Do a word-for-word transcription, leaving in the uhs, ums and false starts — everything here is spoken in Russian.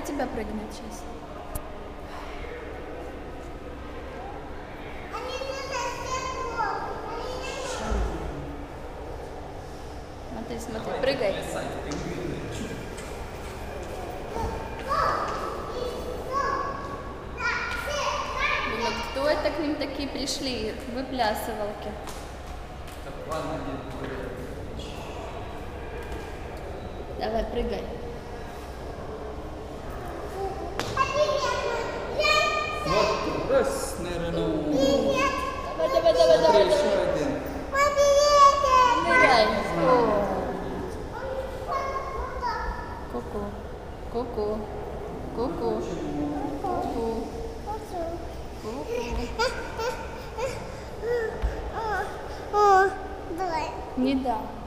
тебя прыгнет сейчас. Смотри, смотри, прыгай. Думают, кто это к ним такие пришли, выплясывалки. Давай, прыгай. Вот, раз, наверное, ну... Давай, давай, давай, давай, еще давай. один. Ныряй. Ку-ку. Ку-ку. Ку-ку. Ку-ку. О, давай. Не да.